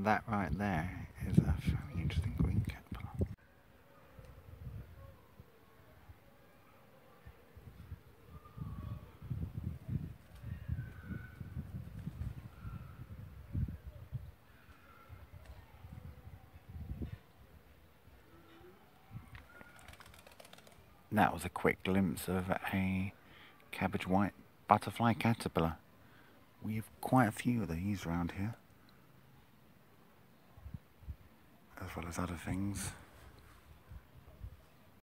That right there is a very interesting green caterpillar. That was a quick glimpse of a Cabbage White Butterfly Caterpillar. We have quite a few of these around here, as well as other things.